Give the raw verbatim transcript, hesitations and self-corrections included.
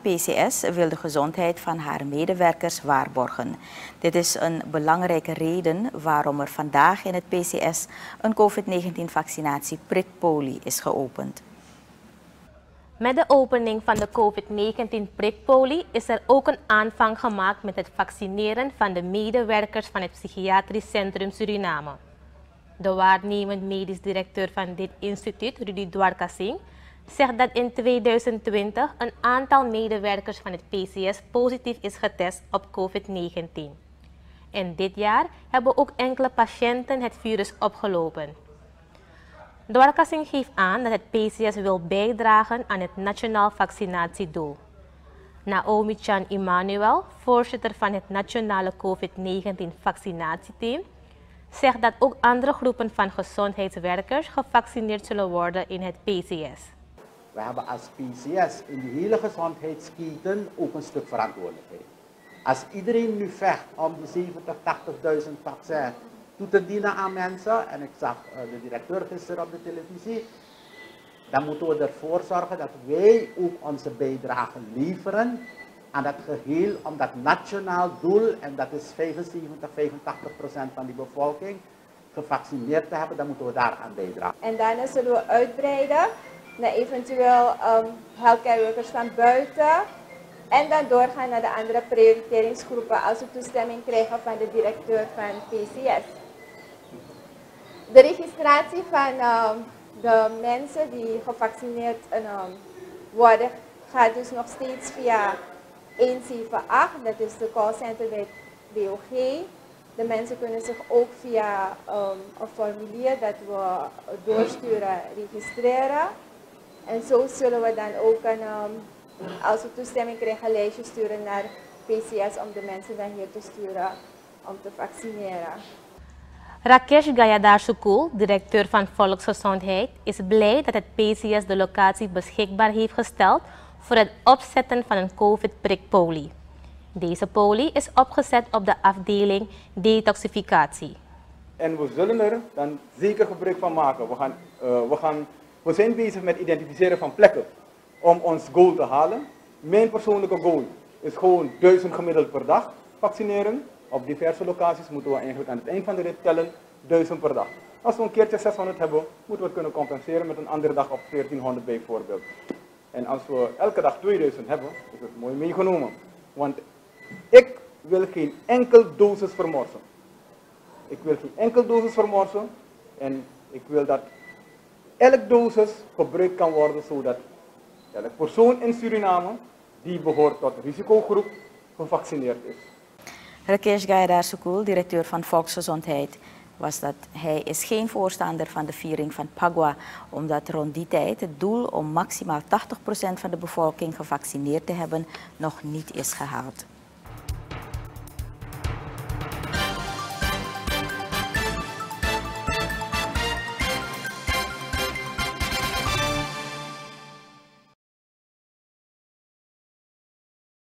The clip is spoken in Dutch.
C S wil de gezondheid van haar medewerkers waarborgen. Dit is een belangrijke reden waarom er vandaag in het P C S een COVID negentien vaccinatie prikpoli is geopend. Met de opening van de COVID negentien prikpoli is er ook een aanvang gemaakt met het vaccineren van de medewerkers van het Psychiatrisch Centrum Suriname. De waarnemend medisch directeur van dit instituut, Rudy Dwarkasing, zegt dat in tweeduizend twintig een aantal medewerkers van het P C S positief is getest op COVID negentien. En dit jaar hebben ook enkele patiënten het virus opgelopen. Dwarkasing geeft aan dat het P C S wil bijdragen aan het nationaal vaccinatiedoel. Naomi Chan Emmanuel, voorzitter van het nationale COVID negentien vaccinatieteam, zegt dat ook andere groepen van gezondheidswerkers gevaccineerd zullen worden in het P C S. We hebben als P C S in de hele gezondheidsketen ook een stuk verantwoordelijkheid. Als iedereen nu vecht om de zeventig, tachtigduizend vaccins toe te dienen aan mensen, en ik zag de directeur gisteren op de televisie, dan moeten we ervoor zorgen dat wij ook onze bijdrage leveren aan dat geheel, om dat nationaal doel, en dat is vijfenzeventig, vijfentachtig procent van die bevolking, gevaccineerd te hebben, dan moeten we daaraan bijdragen. En daarna zullen we uitbreiden naar eventueel um, healthcare workers van buiten en dan doorgaan naar de andere prioriteringsgroepen als we toestemming krijgen van de directeur van P C S. De registratie van um, de mensen die gevaccineerd um, worden gaat dus nog steeds via honderdzevenentachtig, dat is de callcenter bij B O G. De mensen kunnen zich ook via um, een formulier dat we doorsturen registreren. En zo zullen we dan ook, een, um, als we toestemming krijgen, een lijstje sturen naar P C S om de mensen dan hier te sturen om te vaccineren. Rakesh Gayadar Sukul, directeur van Volksgezondheid, is blij dat het P C S de locatie beschikbaar heeft gesteld voor het opzetten van een COVID-prikpoli. Deze poli is opgezet op de afdeling detoxificatie. En we zullen er dan zeker gebruik van maken. We, gaan, uh, we, gaan, we zijn bezig met het identificeren van plekken om ons goal te halen. Mijn persoonlijke goal is gewoon duizend gemiddeld per dag vaccineren. Op diverse locaties moeten we eigenlijk aan het eind van de rit tellen duizend per dag. Als we een keertje zeshonderd hebben, moeten we het kunnen compenseren met een andere dag op veertienhonderd bijvoorbeeld. En als we elke dag tweeduizend hebben, is het mooi meegenomen. Want ik wil geen enkel dosis vermorsen. Ik wil geen enkel dosis vermorsen. En ik wil dat elk dosis gebruikt kan worden, zodat elke persoon in Suriname die behoort tot risicogroep gevaccineerd is. Rakesh Gayadar Sukul, directeur van Volksgezondheid, was dat hij is geen voorstander van de viering van Phagwah, omdat rond die tijd het doel om maximaal tachtig procent van de bevolking gevaccineerd te hebben nog niet is gehaald.